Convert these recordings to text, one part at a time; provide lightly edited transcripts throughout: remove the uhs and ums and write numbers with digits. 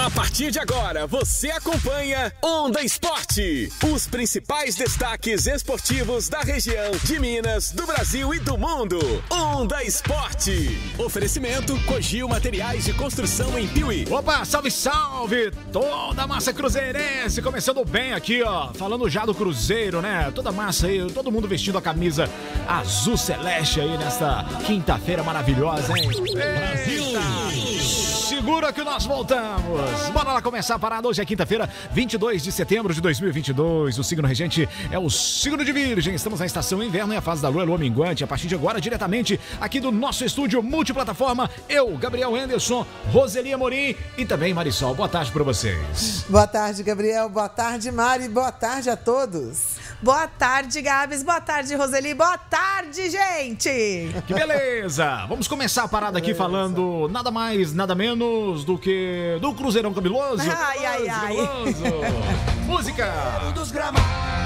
A partir de agora, você acompanha Onda Esporte. Os principais destaques esportivos da região, de Minas, do Brasil e do mundo. Onda Esporte. Oferecimento Cogil Materiais de Construção em Piuí. Opa, salve, salve! Toda a massa cruzeirense, começando bem aqui, ó. Falando já do Cruzeiro, né? Toda a massa aí, todo mundo vestindo a camisa azul celeste aí nesta quinta-feira maravilhosa, hein? Brasil! Segura que nós voltamos. Bora lá começar a parada. Hoje é quinta-feira, 22 de setembro de 2022. O signo regente é o signo de Virgem. Estamos na estação inverno e a fase da lua minguante. A partir de agora, diretamente aqui do nosso estúdio multiplataforma, eu, Gabriel Anderson, Roseli Amorim e também Marisol. Boa tarde para vocês. Boa tarde, Gabriel. Boa tarde, Mari. Boa tarde a todos. Boa tarde, Gabs. Boa tarde, Roseli. Boa tarde, gente. Que beleza. Vamos começar a parada aqui falando nada mais, nada menos do que do Cruzeirão Cabuloso. Ai. Música. Dos gramados,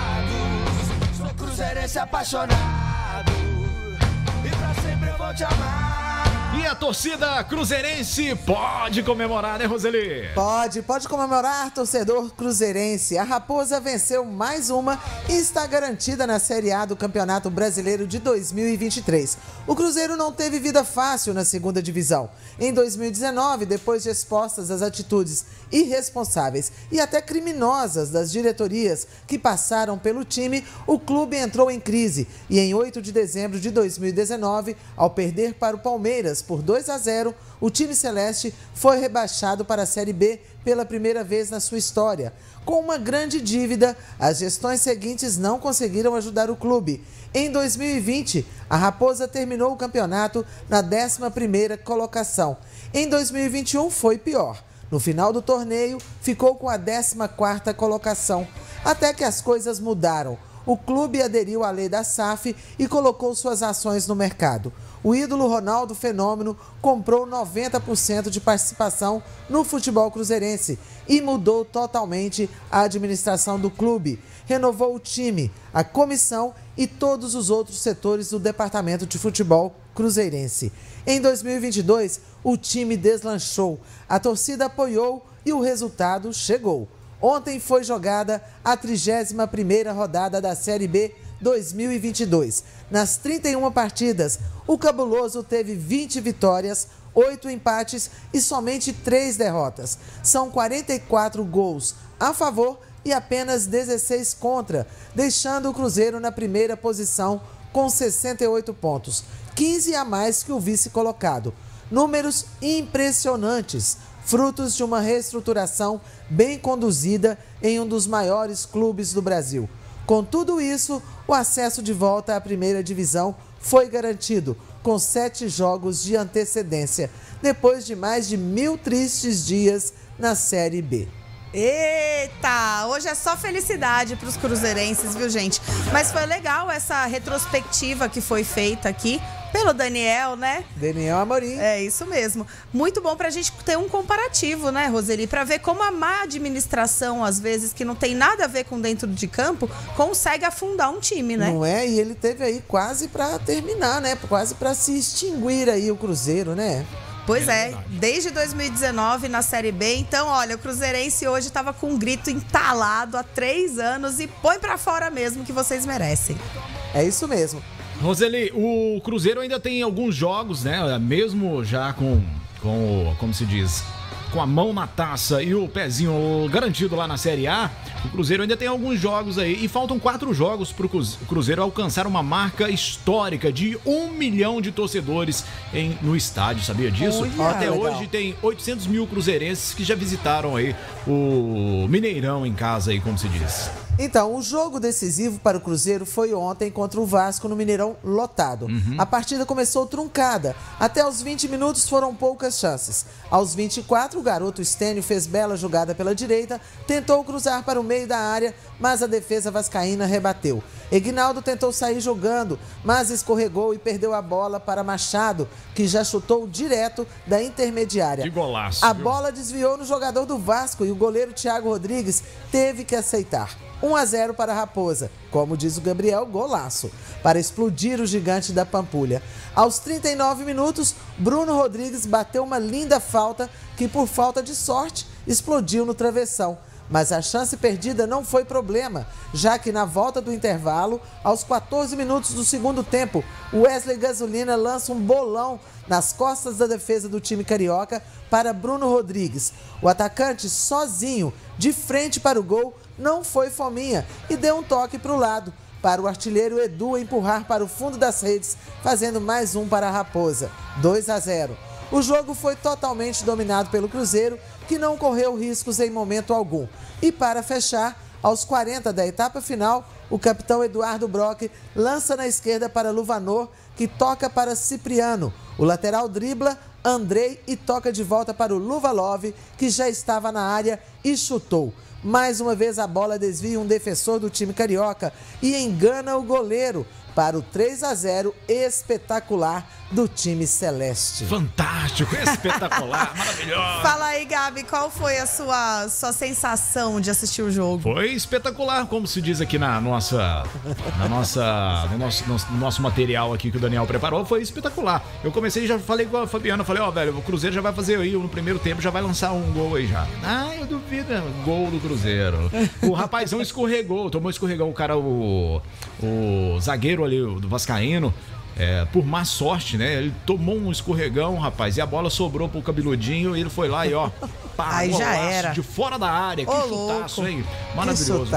sou cruzeirense apaixonado e pra sempre eu vou te amar. E a torcida cruzeirense pode comemorar, né, Roseli? Pode comemorar, torcedor cruzeirense. A Raposa venceu mais uma e está garantida na Série A do Campeonato Brasileiro de 2023. O Cruzeiro não teve vida fácil na segunda divisão. Em 2019, depois de expostas as atitudes irresponsáveis e até criminosas das diretorias que passaram pelo time, o clube entrou em crise e em 8 de dezembro de 2019, ao perder para o Palmeiras por 2-0, o time celeste foi rebaixado para a Série B pela primeira vez na sua história. Com uma grande dívida, as gestões seguintes não conseguiram ajudar o clube. Em 2020, a Raposa terminou o campeonato na 11ª colocação. Em 2021 foi pior. No final do torneio, ficou com a 14ª colocação. Até que as coisas mudaram. O clube aderiu à lei da SAF e colocou suas ações no mercado. O ídolo Ronaldo Fenômeno comprou 90% de participação no futebol cruzeirense e mudou totalmente a administração do clube. Renovou o time, a comissão e todos os outros setores do departamento de futebol cruzeirense. Em 2022, o time deslanchou, a torcida apoiou e o resultado chegou. Ontem foi jogada a 31ª rodada da Série B 2022. Nas 31 partidas, o Cabuloso teve 20 vitórias, 8 empates e somente 3 derrotas. São 44 gols a favor e apenas 16 contra, deixando o Cruzeiro na primeira posição com 68 pontos, 15 a mais que o vice-colocado. Números impressionantes, frutos de uma reestruturação bem conduzida em um dos maiores clubes do Brasil. Com tudo isso, o acesso de volta à primeira divisão foi garantido, com 7 jogos de antecedência, depois de mais de 1.000 tristes dias na Série B. Eita, hoje é só felicidade para os cruzeirenses, viu, gente? Mas foi legal essa retrospectiva que foi feita aqui pelo Daniel, né? Daniel Amorim. É isso mesmo. Muito bom pra gente ter um comparativo, né, Roseli? Pra ver como a má administração, às vezes, que não tem nada a ver com dentro de campo, consegue afundar um time, né? Não é? E ele teve aí quase pra terminar, né? Quase pra se extinguir aí o Cruzeiro, né? Pois é, desde 2019 na Série B. Então, olha, o cruzeirense hoje estava com um grito entalado há 3 anos e põe pra fora mesmo que vocês merecem. É isso mesmo. Roseli, o Cruzeiro ainda tem alguns jogos, né? Mesmo já como se diz, com a mão na taça e o pezinho garantido lá na Série A, o Cruzeiro ainda tem alguns jogos aí. E faltam 4 jogos para o Cruzeiro alcançar uma marca histórica de 1 milhão de torcedores no estádio, sabia disso? Até legal. hoje tem 800 mil cruzeirenses que já visitaram aí o Mineirão em casa aí, como se diz. Então, o jogo decisivo para o Cruzeiro foi ontem contra o Vasco no Mineirão lotado. A partida começou truncada. Até os 20 minutos foram poucas chances. Aos 24, o garoto Stênio fez bela jogada pela direita, tentou cruzar para o meio da área, mas a defesa vascaína rebateu. Eguinaldo tentou sair jogando, mas escorregou e perdeu a bola para Machado, que já chutou direto da intermediária. Que golaço, A viu? bola desviou no jogador do Vasco e o goleiro Thiago Rodrigues teve que aceitar. 1-0 para a Raposa, como diz o Gabriel, golaço, para explodir o gigante da Pampulha. Aos 39 minutos, Bruno Rodrigues bateu uma linda falta que, por falta de sorte, explodiu no travessão. Mas a chance perdida não foi problema, já que na volta do intervalo, aos 14 minutos do segundo tempo, Wesley Gasolina lança um bolão nas costas da defesa do time carioca para Bruno Rodrigues. O atacante, sozinho, de frente para o gol, não foi fominha e deu um toque para o lado, para o artilheiro Edu empurrar para o fundo das redes, fazendo mais um para a Raposa, 2-0. O jogo foi totalmente dominado pelo Cruzeiro, que não correu riscos em momento algum. E para fechar, aos 40 da etapa final, o capitão Eduardo Brock lança na esquerda para Luvanor, que toca para Cipriano. O lateral dribla Andrei e toca de volta para o Luvalov, que já estava na área e chutou. Mais uma vez a bola desvia um defensor do time carioca e engana o goleiro para o 3-0 espetacular do time celeste. Fantástico, espetacular, maravilhoso. Fala aí, Gabi, qual foi a sua sensação de assistir o jogo? Foi espetacular, como se diz aqui no nosso material aqui que o Daniel preparou, foi espetacular. Eu comecei, já falei com a Fabiana, falei, velho, o Cruzeiro já vai fazer aí, no primeiro tempo já vai lançar um gol aí já. Eu duvido, gol do Cruzeiro. O rapazão escorregou, tomou escorregão, o cara, o zagueiro ali, do vascaíno, por má sorte, né? Ele tomou um escorregão, rapaz, e a bola sobrou pro cabeludinho e ele foi lá e aí já era. De fora da área. Que chutaço, louco. hein? Maravilhoso.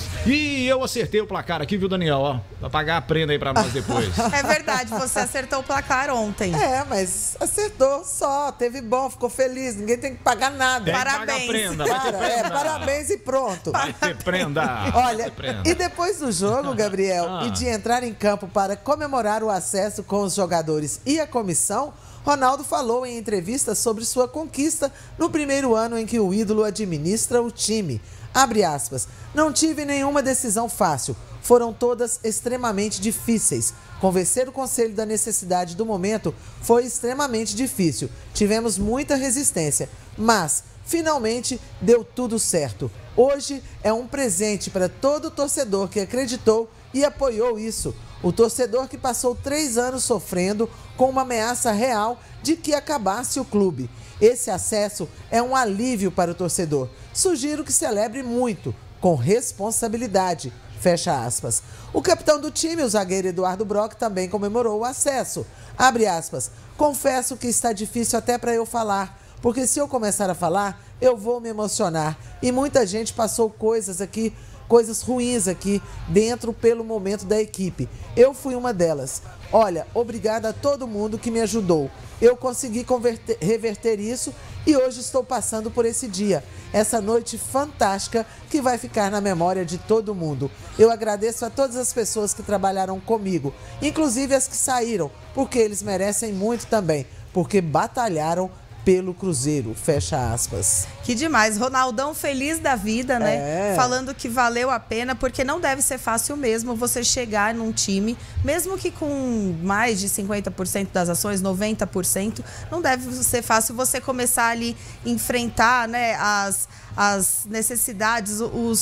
E eu acertei o placar aqui, viu, Daniel? Pra pagar a prenda aí pra nós depois. É verdade, você acertou o placar ontem. Mas acertou só, teve bom, ficou feliz, ninguém tem que pagar nada. Parabéns. Prenda, vai ter prenda. Parabéns e pronto. Vai ter prenda. Olha, e depois do jogo, Gabriel, e de entrar em campo para comemorar o acesso com os jogadores e a comissão, Ronaldo falou em entrevista sobre sua conquista no primeiro ano em que o ídolo administra o time. Abre aspas, não tive nenhuma decisão fácil, foram todas extremamente difíceis. Convencer o conselho da necessidade do momento foi extremamente difícil, tivemos muita resistência, mas finalmente deu tudo certo. Hoje é um presente para todo torcedor que acreditou e apoiou isso. O torcedor que passou 3 anos sofrendo com uma ameaça real de que acabasse o clube. Esse acesso é um alívio para o torcedor. Sugiro que celebre muito, com responsabilidade. Fecha aspas. O capitão do time, o zagueiro Eduardo Brock, também comemorou o acesso. Abre aspas. Confesso que está difícil até para eu falar, porque se eu começar a falar, eu vou me emocionar. E muita gente passou coisas ruins aqui dentro pelo momento da equipe. Eu fui uma delas. Olha, obrigada a todo mundo que me ajudou. Eu consegui reverter isso e hoje estou passando por esse dia. Essa noite fantástica que vai ficar na memória de todo mundo. Eu agradeço a todas as pessoas que trabalharam comigo, inclusive as que saíram, porque eles merecem muito também, porque batalharam pelo Cruzeiro, fecha aspas. Que demais, Ronaldão feliz da vida, né? Falando que valeu a pena, porque não deve ser fácil mesmo você chegar num time, mesmo que com mais de 50% das ações, 90%, não deve ser fácil você começar ali enfrentar, né, as necessidades,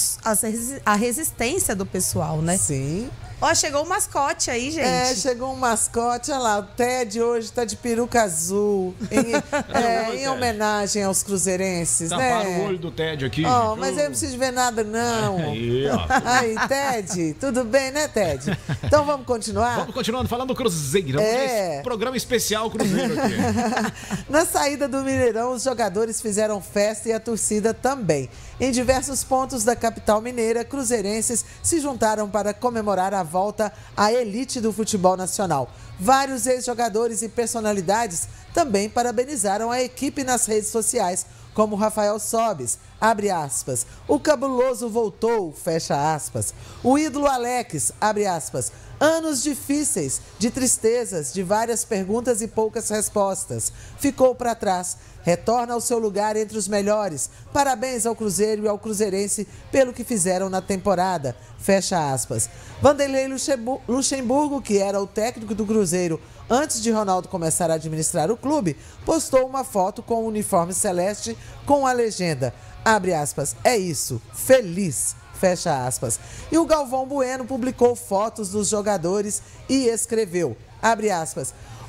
a resistência do pessoal, né? Sim. Chegou o mascote aí, gente. Chegou um mascote, olha lá, o Ted hoje tá de peruca azul, em homenagem aos cruzeirenses, Taparam né? o olho do Ted aqui. Mas eu não preciso ver nada, não. Aí, Aí, Ted, tudo bem, né, Ted? Então vamos continuar? Vamos continuando falando do Cruzeiro. Programa especial Cruzeiro aqui. Na saída do Mineirão, os jogadores fizeram festa e a torcida também. Em diversos pontos da capital mineira, cruzeirenses se juntaram para comemorar a volta à elite do futebol nacional. Vários ex-jogadores e personalidades também parabenizaram a equipe nas redes sociais, como Rafael Sobis, abre aspas, o cabuloso voltou, fecha aspas, o ídolo Alex, abre aspas, anos difíceis, de tristezas, de várias perguntas e poucas respostas, ficou para trás, retorna ao seu lugar entre os melhores, parabéns ao Cruzeiro e ao cruzeirense pelo que fizeram na temporada, fecha aspas. Vanderlei Luxemburgo, que era o técnico do Cruzeiro antes de Ronaldo começar a administrar o clube, postou uma foto com o uniforme celeste com a legenda, abre aspas, é isso, feliz, fecha aspas. E o Galvão Bueno publicou fotos dos jogadores e escreveu, abre aspas,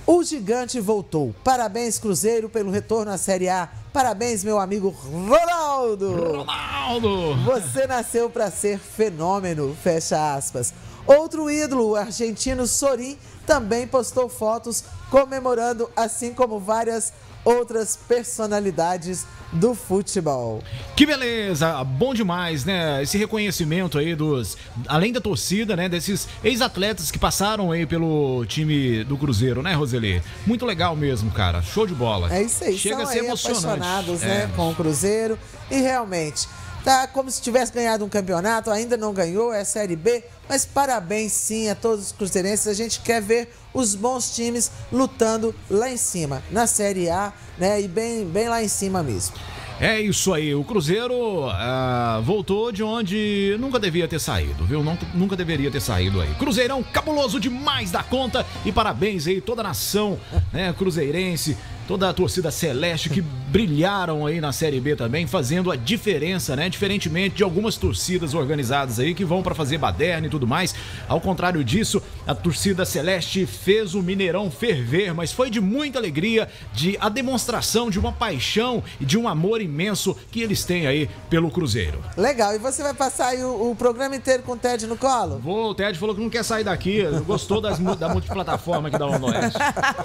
O gigante voltou. Parabéns, Cruzeiro, pelo retorno à Série A. Parabéns, meu amigo Ronaldo. Você nasceu para ser fenômeno, fecha aspas. Outro ídolo, o argentino Sorin, também postou fotos comemorando, assim como várias outras personalidades do futebol. Que beleza, bom demais, né? Esse reconhecimento aí além da torcida, né? Desses ex-atletas que passaram aí pelo time do Cruzeiro, né, Roseli? Muito legal mesmo, cara. Show de bola. É isso aí. Chega São a ser aí emocionante. Apaixonados, né, com o Cruzeiro. E realmente, tá como se tivesse ganhado um campeonato, ainda não ganhou, é a Série B, mas parabéns sim a todos os cruzeirenses. A gente quer ver os bons times lutando lá em cima, na Série A, né, e bem lá em cima mesmo. É isso aí, o Cruzeiro voltou de onde nunca devia ter saído, viu? Nunca deveria ter saído aí. Cruzeirão cabuloso demais da conta e parabéns aí toda a nação, né, cruzeirense, toda a torcida celeste que brilharam aí na Série B também, fazendo a diferença, né? Diferentemente de algumas torcidas organizadas aí que vão pra fazer baderna e tudo mais. Ao contrário disso, a torcida celeste fez o Mineirão ferver, mas foi de muita alegria, a demonstração de uma paixão e de um amor imenso que eles têm aí pelo Cruzeiro. Legal, e você vai passar aí o programa inteiro com o Ted no colo? O Ted falou que não quer sair daqui, gostou da multiplataforma aqui da Onda Oeste.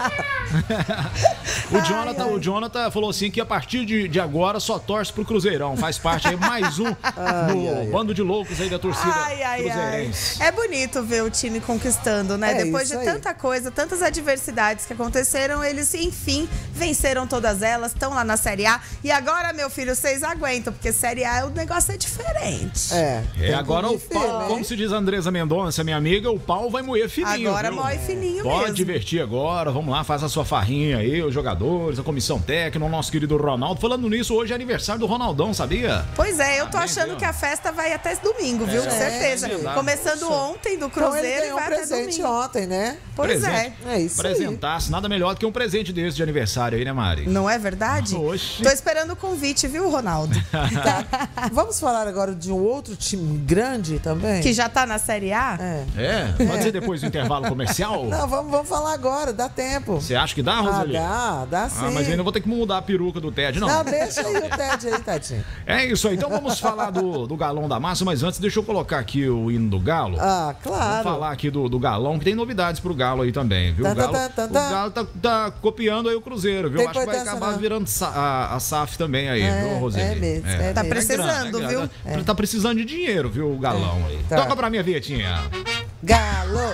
O Jonathan falou assim que a partir de agora só torce pro Cruzeirão. Faz parte aí mais um no bando de loucos aí da torcida cruzeirense. É bonito ver o time conquistando, né? Depois de tanta coisa, tantas adversidades que aconteceram, eles enfim venceram todas elas, estão lá na Série A. E agora, meu filho, vocês aguentam, porque Série A o negócio é diferente. Agora o pau, como se diz a Andresa Mendonça, minha amiga, o pau vai moer fininho. Agora moe fininho mesmo. Pode divertir agora, vamos lá, faz a sua farrinha aí, os jogadores, a comissão técnica, o nosso querido Ronaldo. Falando nisso, hoje é aniversário do Ronaldão, sabia? Pois é, eu tô achando que a festa vai até domingo, viu? Com certeza. Começando ontem do Cruzeiro e vai até domingo. Presente ontem, né? Pois é. É isso aí. Presentasse, nada melhor do que um presente desse de aniversário aí, né, Mari? Não é verdade? Oxi. Tô esperando o convite, viu, Ronaldo? Tá. Vamos falar agora de um outro time grande também? Que já tá na Série A? Pode ser depois do intervalo comercial? Não, vamos falar agora, dá tempo. Você acha que dá, Roseli? Dá sim. Mas ainda vou ter que mudar a peruca do Ted, não? Não, deixa aí o Ted aí, tadinho. É isso aí, então vamos falar do Galão da Massa, mas antes deixa eu colocar aqui o hino do Galo. Claro. Vamos falar aqui do Galão, que tem novidades pro Galo aí também, viu? O Galo tá copiando aí o Cruzeiro, viu? Acho que vai acabar virando a SAF também aí, viu, Roseli? É mesmo. Tá precisando, viu? Tá precisando de dinheiro, viu, o Galão aí. Tá. Toca pra minha vietinha. Galo!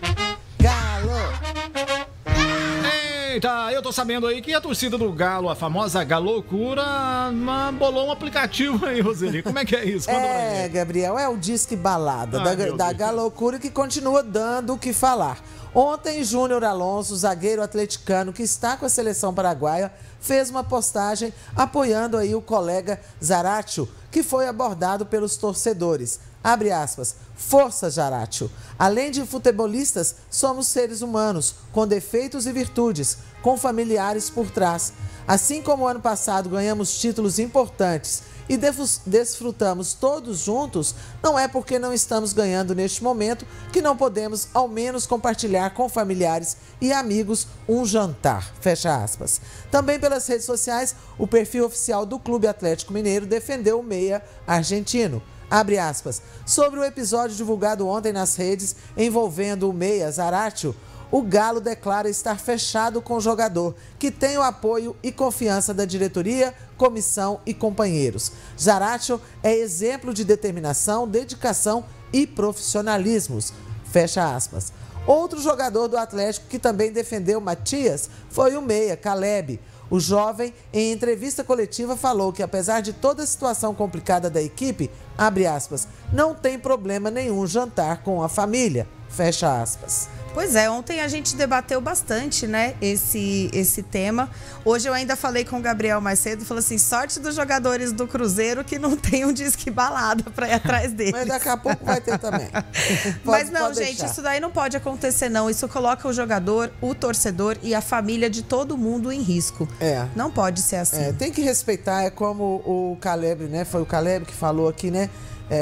Eita, eu tô sabendo aí que a torcida do Galo, a famosa Galocura, bolou um aplicativo aí, Roseli. Como é que é isso? Gabriel, é o Disque Balada da Galocura, que continua dando o que falar. Ontem, Júnior Alonso, zagueiro atleticano que está com a seleção paraguaia, fez uma postagem apoiando aí o colega Zaratio, que foi abordado pelos torcedores. Abre aspas, força Zaratio. Além de futebolistas, somos seres humanos, com defeitos e virtudes, com familiares por trás. Assim como ano passado ganhamos títulos importantes e desfrutamos todos juntos, não é porque não estamos ganhando neste momento que não podemos ao menos compartilhar com familiares e amigos um jantar, fecha aspas. Também pelas redes sociais, o perfil oficial do Clube Atlético Mineiro defendeu o meia argentino. Abre aspas, sobre o episódio divulgado ontem nas redes envolvendo o meia Zaratio, o Galo declara estar fechado com o jogador, que tem o apoio e confiança da diretoria, comissão e companheiros. Zaratio é exemplo de determinação, dedicação e profissionalismos. Fecha aspas. Outro jogador do Atlético que também defendeu Matias foi o meia, Caleb. O jovem, em entrevista coletiva, falou que apesar de toda a situação complicada da equipe, abre aspas, não tem problema nenhum jantar com a família. Fecha aspas. Pois é, ontem a gente debateu bastante, né, esse tema. Hoje eu ainda falei com o Gabriel mais cedo, falou assim, sorte dos jogadores do Cruzeiro que não tem um disque balada pra ir atrás deles. Mas daqui a pouco vai ter também. Mas não, gente, isso daí não pode acontecer não. Isso coloca o jogador, o torcedor e a família de todo mundo em risco. Não pode ser assim. Tem que respeitar, é como o Caleb, né, foi o Caleb que falou aqui, né,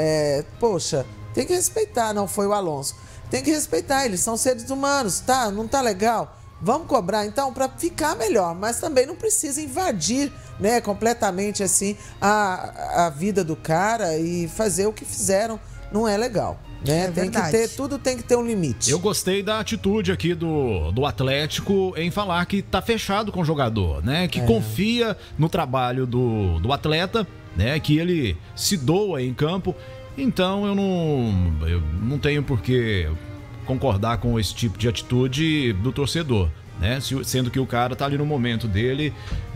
poxa, tem que respeitar, não foi o Alonso. Tem que respeitar, eles são seres humanos, tá? Não tá legal? Vamos cobrar, então, para ficar melhor, mas também não precisa invadir, né, completamente assim a vida do cara e fazer o que fizeram. Não é legal, né? Tudo tem que ter um limite. Eu gostei da atitude aqui do Atlético em falar que tá fechado com o jogador, né? Que confia no trabalho do atleta, né? Que ele se doa em campo. Então eu não tenho por que concordar com esse tipo de atitude do torcedor, né? Sendo que o cara tá ali no momento dele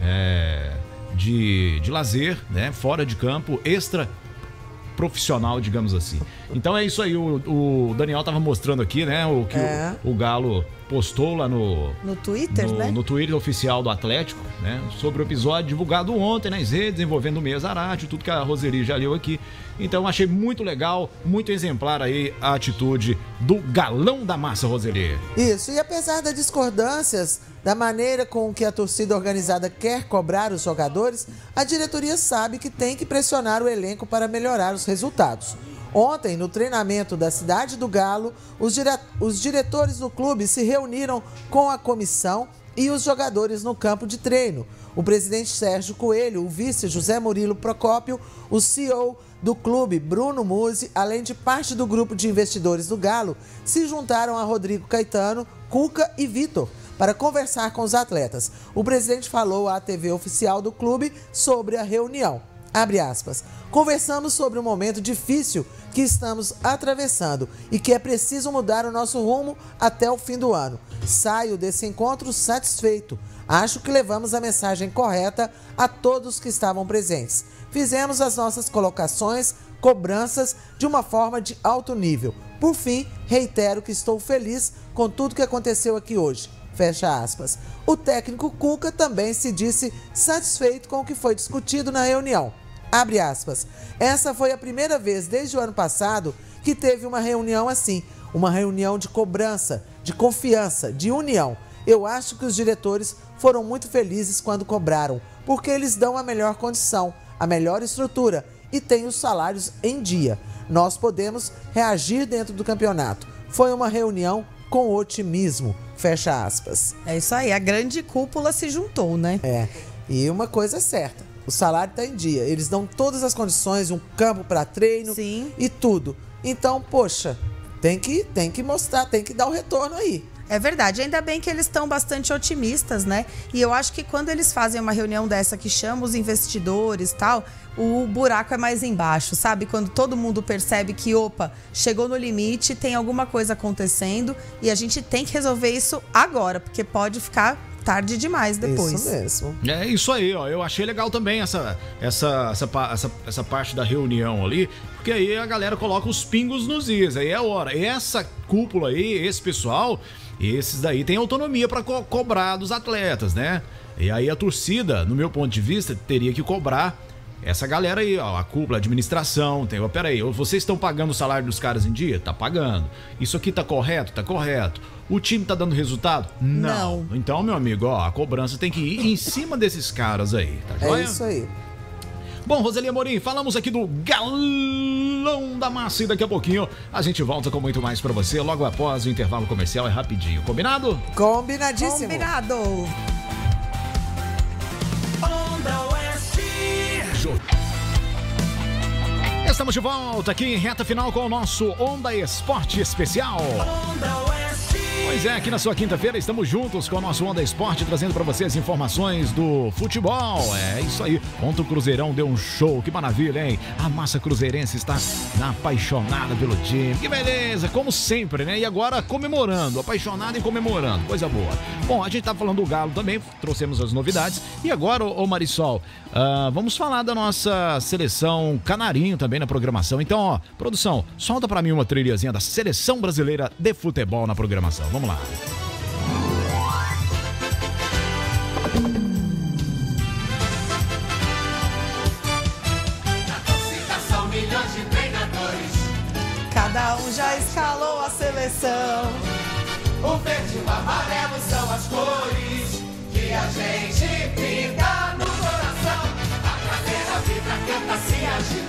de lazer, né? Fora de campo, extra profissional, digamos assim. Então é isso aí, o Daniel tava mostrando aqui, né? O Galo postou lá no Twitter, né? No Twitter oficial do Atlético, né? Sobre o episódio divulgado ontem nas redes, envolvendo o Meia Zarate, tudo que a Roseli já leu aqui. Então achei muito legal, muito exemplar aí a atitude do galão da massa, Roseli. Isso, e apesar das discordâncias da maneira com que a torcida organizada quer cobrar os jogadores, a diretoria sabe que tem que pressionar o elenco para melhorar os resultados. Ontem, no treinamento da Cidade do Galo, os diretores do clube se reuniram com a comissão e os jogadores no campo de treino. O presidente Sérgio Coelho, o vice José Murilo Procópio, o CEO do clube Bruno Musi, além de parte do grupo de investidores do Galo, se juntaram a Rodrigo Caetano, Cuca e Vitor para conversar com os atletas. O presidente falou à TV oficial do clube sobre a reunião. Abre aspas. Conversamos sobre um momento difícil que estamos atravessando e que é preciso mudar o nosso rumo até o fim do ano. Saio desse encontro satisfeito. Acho que levamos a mensagem correta a todos que estavam presentes. Fizemos as nossas colocações, cobranças de uma forma de alto nível. Por fim, reitero que estou feliz com tudo que aconteceu aqui hoje. Fecha aspas. O técnico Cuca também se disse satisfeito com o que foi discutido na reunião. Abre aspas. Essa foi a primeira vez desde o ano passado que teve uma reunião assim. Uma reunião de cobrança, de confiança, de união. Eu acho que os diretores foram muito felizes quando cobraram, porque eles dão a melhor condição, a melhor estrutura e têm os salários em dia. Nós podemos reagir dentro do campeonato. Foi uma reunião com otimismo. Fecha aspas. É isso aí, a grande cúpula se juntou, né? E uma coisa é certa, o salário está em dia. Eles dão todas as condições, um campo para treino. Sim. E tudo. Então, poxa, tem que mostrar, tem que dar o retorno aí. É verdade, ainda bem que eles estão bastante otimistas, né? E eu acho que quando eles fazem uma reunião dessa que chama os investidores e tal, o buraco é mais embaixo, sabe? Quando todo mundo percebe que, opa, chegou no limite, tem alguma coisa acontecendo e a gente tem que resolver isso agora, porque pode ficar tarde demais depois. Isso mesmo. É isso aí, ó. Eu achei legal também essa parte da reunião ali, porque aí a galera coloca os pingos nos is, aí é a hora. Essa cúpula aí, esse pessoal, esses daí tem autonomia para cobrar dos atletas, né? E aí a torcida, no meu ponto de vista, teria que cobrar essa galera aí, ó, a cúpula, a administração, ó, peraí, vocês estão pagando o salário dos caras em dia? Tá pagando. Isso aqui tá correto? Tá correto. O time tá dando resultado? Não. Então, meu amigo, ó, a cobrança tem que ir em cima desses caras aí, tá joia? É isso aí. Bom, Roseli Amorim, falamos aqui do galão da massa e daqui a pouquinho a gente volta com muito mais pra você logo após o intervalo comercial, é rapidinho. Combinado? Combinadíssimo. Combinado. Estamos de volta aqui em reta final com o nosso Onda Esporte Especial. Pois é, aqui na sua quinta-feira estamos juntos com o nosso Onda Esporte, trazendo para você as informações do futebol. É isso aí, ontem o Cruzeirão deu um show, que maravilha, hein? A massa cruzeirense está apaixonada pelo time, que beleza, como sempre, né? E agora comemorando, apaixonada e comemorando, coisa boa. Bom, a gente tá falando do Galo também, trouxemos as novidades. E agora, ô Marisol, vamos falar da nossa seleção canarinho também na programação. Então, ó, produção, solta para mim uma trilhazinha da Seleção Brasileira de Futebol na programação. Vamos lá. São milhões de treinadores. Cada um já escalou a seleção. O verde e o amarelo são as cores que a gente pinta no coração. A galera vibra, canta, se agita.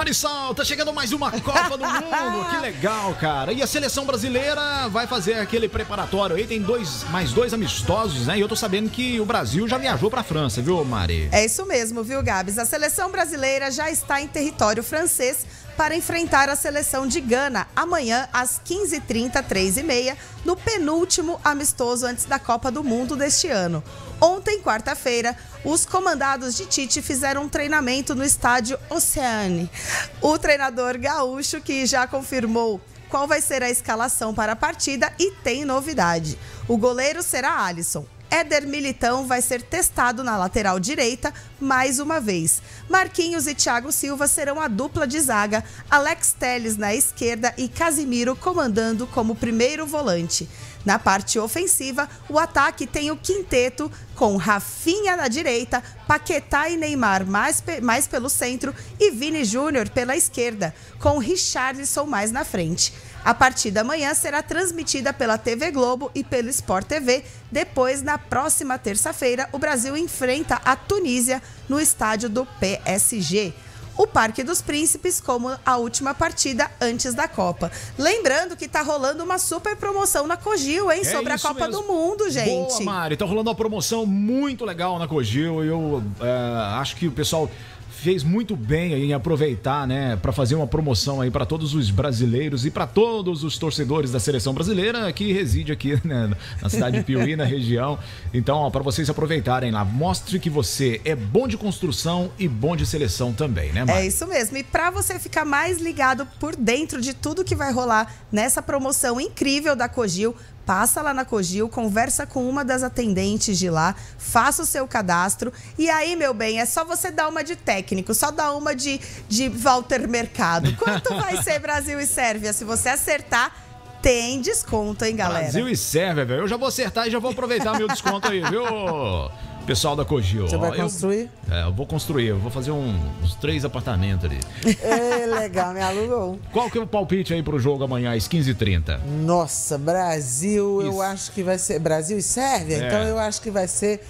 Marisol, tá chegando mais uma Copa do Mundo. Que legal, cara. E a seleção brasileira vai fazer aquele preparatório aí. Tem mais dois amistosos, né? E eu tô sabendo que o Brasil já viajou pra França, viu, Mari? É isso mesmo, viu, Gabs? A seleção brasileira já está em território francês para enfrentar a seleção de Gana amanhã às 15h30, 3h30, no penúltimo amistoso antes da Copa do Mundo deste ano. Ontem, quarta-feira, os comandados de Tite fizeram um treinamento no estádio Oceane. O treinador gaúcho, que já confirmou qual vai ser a escalação para a partida, e tem novidade. O goleiro será Alisson. Éder Militão vai ser testado na lateral direita mais uma vez. Marquinhos e Thiago Silva serão a dupla de zaga, Alex Telles na esquerda e Casimiro comandando como primeiro volante. Na parte ofensiva, o ataque tem o quinteto com Rafinha na direita, Paquetá e Neymar mais pelo centro e Vini Júnior pela esquerda, com Richarlison mais na frente. A partida amanhã será transmitida pela TV Globo e pelo Sport TV. Depois, na próxima terça-feira, o Brasil enfrenta a Tunísia no estádio do PSG. O Parque dos Príncipes, como a última partida antes da Copa. Lembrando que tá rolando uma super promoção na Cogil, hein? Sobre a Copa do Mundo, gente. Boa, Mari. Tá rolando uma promoção muito legal na Cogil. Eu acho que o pessoal fez muito bem aí em aproveitar, né, para fazer uma promoção aí para todos os brasileiros e para todos os torcedores da seleção brasileira que reside aqui, né, na cidade de Piuí, na região. Então, para vocês aproveitarem lá, mostre que você é bom de construção e bom de seleção também, né, Mari? É isso mesmo. E para você ficar mais ligado por dentro de tudo que vai rolar nessa promoção incrível da Cogil, passa lá na Cogil, conversa com uma das atendentes de lá, faça o seu cadastro e aí, meu bem, é só você dar uma de técnico, só dar uma de Walter Mercado. Quanto vai ser Brasil e Sérvia? Se você acertar, tem desconto, hein, galera? Brasil e Sérvia, velho. Eu já vou acertar e já vou aproveitar meu desconto aí, viu? Pessoal da Cogil. Você vai construir? Eu vou construir. Eu vou fazer uns 3 apartamentos ali. É, legal, me alugou. Qual que é o palpite aí pro jogo amanhã às 15h30? Nossa, Brasil, eu acho que vai ser... Brasil e Sérvia? Então eu acho que vai ser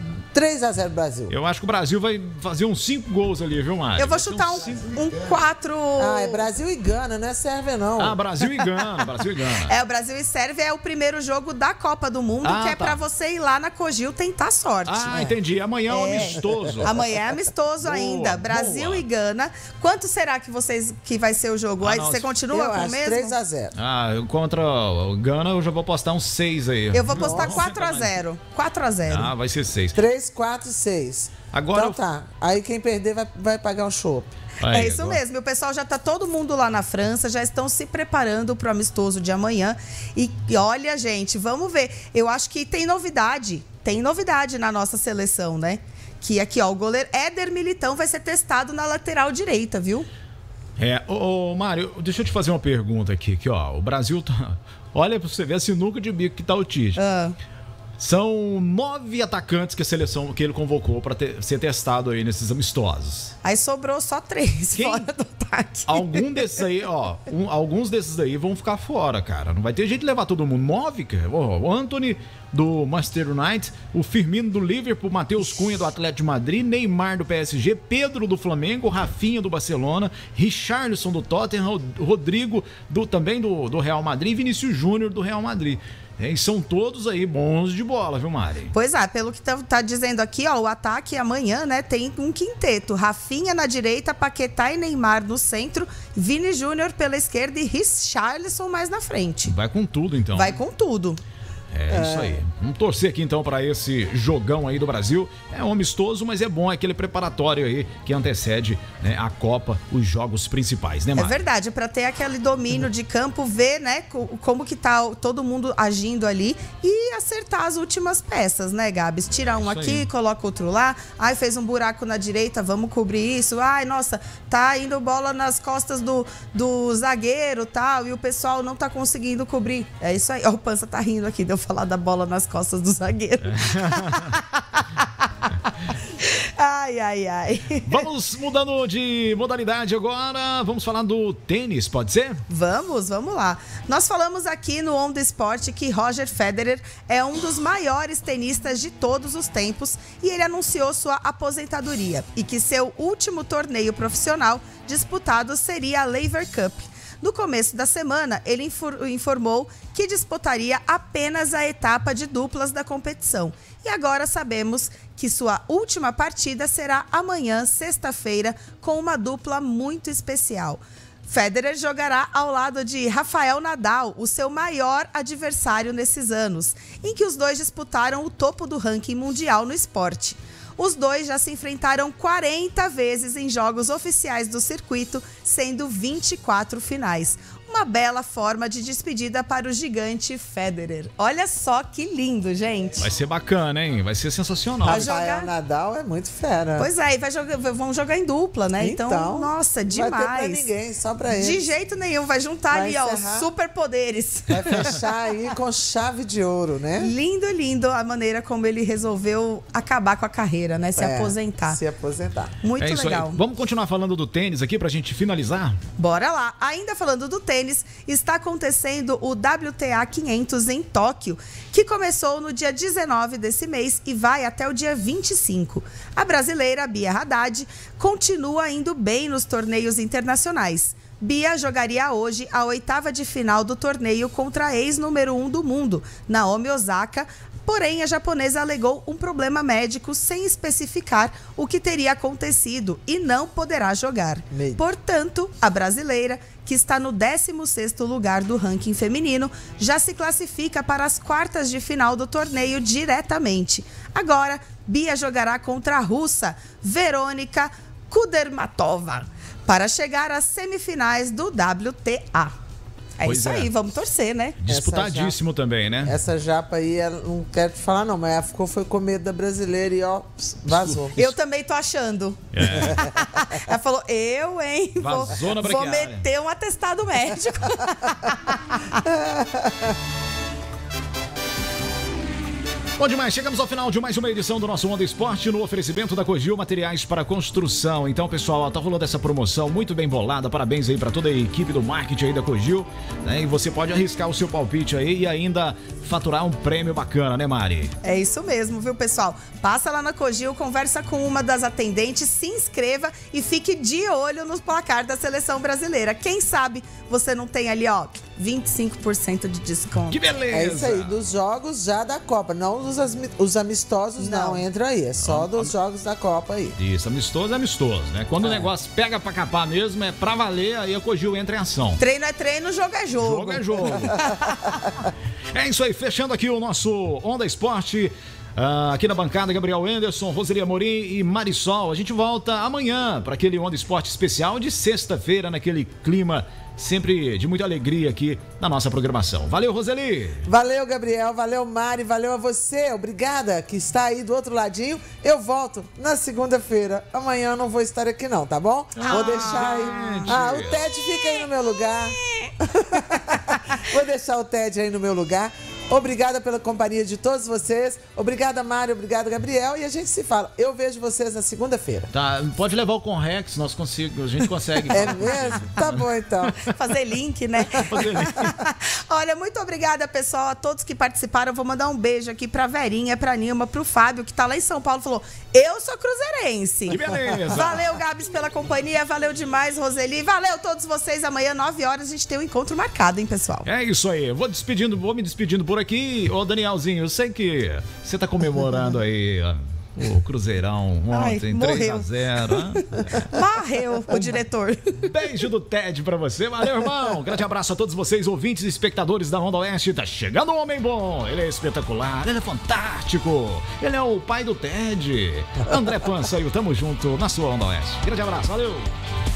3-0 Brasil. Eu acho que o Brasil vai fazer uns 5 gols ali, viu, Mari? Eu vou chutar um 4... Ah, é Brasil e Gana, não é Sérvia, não. Ah, Brasil e Gana, Brasil e Gana. É, o Brasil e Sérvia é o primeiro jogo da Copa do Mundo, que é pra você ir lá na Cogil tentar sorte. Ah, entendi. Amanhã é um amistoso. Amanhã é amistoso ainda. Brasil e Gana. Quanto será que vai ser o jogo? Aí você continua com o mesmo? 3-0. Ah, contra o Gana eu já vou postar uns 6 aí. Eu vou postar 4-0. 4-0. Ah, vai ser 6. 3, 4, 6. Agora então tá. Aí quem perder vai pagar um chopp. É isso mesmo. O pessoal já tá todo mundo lá na França, já estão se preparando pro amistoso de amanhã. E olha, gente, vamos ver. Eu acho que tem novidade. Tem novidade na nossa seleção, né? Que aqui, ó, o goleiro Éder Militão vai ser testado na lateral direita, viu? Mário, deixa eu te fazer uma pergunta aqui, ó. O Brasil tá... Olha pra você ver a sinuca de bico que tá o Tite. São 9 atacantes que a seleção que ele convocou para ser testado aí nesses amistosos. Aí sobrou só 3 fora do ataque. Alguns desses aí vão ficar fora, cara. Não vai ter jeito de levar todo mundo. 9, cara. O Antony do Manchester United, o Firmino do Liverpool, Matheus Cunha do Atlético de Madrid, Neymar do PSG, Pedro do Flamengo, Rafinha do Barcelona, Richarlison do Tottenham, Rodrigo também do Real Madrid e Vinícius Júnior do Real Madrid. E são todos aí bons de bola, viu, Mari? Pois é, pelo que tá dizendo aqui, ó, o ataque amanhã, né, tem um quinteto. Rafinha na direita, Paquetá e Neymar no centro, Vini Júnior pela esquerda e Richarlison mais na frente. Vai com tudo, então. Vai com tudo. É isso aí. Vamos torcer aqui então para esse jogão aí do Brasil. É um amistoso, mas é bom, é aquele preparatório aí que antecede, né, a Copa, os jogos principais, né, Mari? É verdade, para ter aquele domínio de campo, ver, né, como que tá todo mundo agindo ali e acertar as últimas peças, né, Gabs? Tirar um aqui, coloca outro lá. Ai, fez um buraco na direita, vamos cobrir isso. Ai, nossa, tá indo bola nas costas do zagueiro, tal, e o pessoal não tá conseguindo cobrir. É isso aí. Ó, o Pança tá rindo aqui, deu falar da bola nas costas do zagueiro. Ai. Vamos mudando de modalidade agora. Vamos falar do tênis, pode ser? Vamos lá. Nós falamos aqui no On The Sport que Roger Federer é um dos maiores tenistas de todos os tempos e ele anunciou sua aposentadoria e que seu último torneio profissional disputado seria a Laver Cup. No começo da semana, ele informou que disputaria apenas a etapa de duplas da competição. E agora sabemos que sua última partida será amanhã, sexta-feira, com uma dupla muito especial. Federer jogará ao lado de Rafael Nadal, o seu maior adversário nesses anos, em que os dois disputaram o topo do ranking mundial no esporte. Os dois já se enfrentaram 40 vezes em jogos oficiais do circuito, sendo 24 finais. Uma bela forma de despedida para o gigante Federer. Olha só que lindo, gente. Vai ser bacana, hein? Vai ser sensacional. Rafael Nadal é muito fera. Pois é, e vão jogar em dupla, né? Então, nossa, demais. Não vai ter pra ninguém, só pra eles. De jeito nenhum, vai juntar ali, ó, os superpoderes. Vai fechar aí com chave de ouro, né? Lindo a maneira como ele resolveu acabar com a carreira, né? Se aposentar. Se aposentar. Muito legal. Aí. Vamos continuar falando do tênis aqui pra gente finalizar? Bora lá. Ainda falando do tênis, está acontecendo o WTA 500 em Tóquio, que começou no dia 19 desse mês e vai até o dia 25. A brasileira Bia Haddad continua indo bem nos torneios internacionais. Bia jogaria hoje a 8ª de final do torneio contra a ex-número 1 do mundo, Naomi Osaka. Porém, a japonesa alegou um problema médico sem especificar o que teria acontecido e não poderá jogar. Portanto, a brasileira, que está no 16º lugar do ranking feminino, já se classifica para as quartas de final do torneio diretamente. Agora, Bia jogará contra a russa Verônica Kudermatova para chegar às semifinais do WTA. Isso aí, vamos torcer, né? Disputadíssimo também, né? Essa japa aí, não quero te falar não, mas ela ficou foi com medo da brasileira e ó, vazou. Eu também tô achando. Ela falou, hein? Vazou na vou meter um atestado médico. Bom demais, chegamos ao final de mais uma edição do nosso On The Sport no oferecimento da Cogil Materiais para Construção. Então, pessoal, tá rolando essa promoção muito bem bolada, parabéns aí para toda a equipe do marketing aí da Cogil, né? E você pode arriscar o seu palpite aí e ainda faturar um prêmio bacana, né, Mari? É isso mesmo, viu, pessoal? Passa lá na Cogil, conversa com uma das atendentes, se inscreva e fique de olho no placar da seleção brasileira. Quem sabe você não tem ali, ó, 25% de desconto. Que beleza! É isso aí, dos jogos já da Copa, não os amistosos não entra aí, é só dos jogos da Copa aí. Isso, amistoso é amistoso, né? Quando o negócio pega pra capar mesmo, é pra valer, aí a Cogil entra em ação. Treino é treino, jogo é jogo. Jogo é jogo. É isso aí, fechando aqui o nosso On The Sport. Aqui na bancada, Gabriel Anderson, Roseli Amorim e Marisol. A gente volta amanhã para aquele On The Sport especial de sexta-feira, naquele clima sempre de muita alegria aqui na nossa programação. Valeu, Roseli! Valeu, Gabriel, valeu, Mari, valeu a você, obrigada que está aí do outro ladinho. Eu volto na segunda-feira. Amanhã eu não vou estar aqui não, tá bom? Vou deixar aí. O Ted fica aí no meu lugar. Vou deixar o Ted aí no meu lugar. Obrigada pela companhia de todos vocês. Obrigada, Mário. Obrigada, Gabriel. E a gente se fala. Eu vejo vocês na segunda-feira. Tá, pode levar o Conrex, a gente consegue. É mesmo? Tá bom, então. Fazer link, né? Fazer link. Olha, muito obrigada, pessoal, a todos que participaram. Vou mandar um beijo aqui pra Verinha, pra Nilma, pro Fábio, que tá lá em São Paulo. Falou, eu sou cruzeirense. Que beleza. Valeu, Gabs, pela companhia. Valeu demais, Roseli. Valeu todos vocês. Amanhã, 9 horas, a gente tem um encontro marcado, hein, pessoal? É isso aí. Vou me despedindo por aqui. Ô, Danielzinho, eu sei que você tá comemorando aí o Cruzeirão ontem, 3-0. Morreu o diretor. Beijo do Ted pra você. Valeu, irmão. Grande abraço a todos vocês, ouvintes e espectadores da Onda Oeste. Tá chegando um homem bom. Ele é espetacular, ele é fantástico. Ele é o pai do Ted. André Pança e o Tamo Junto na sua Onda Oeste. Grande abraço, valeu.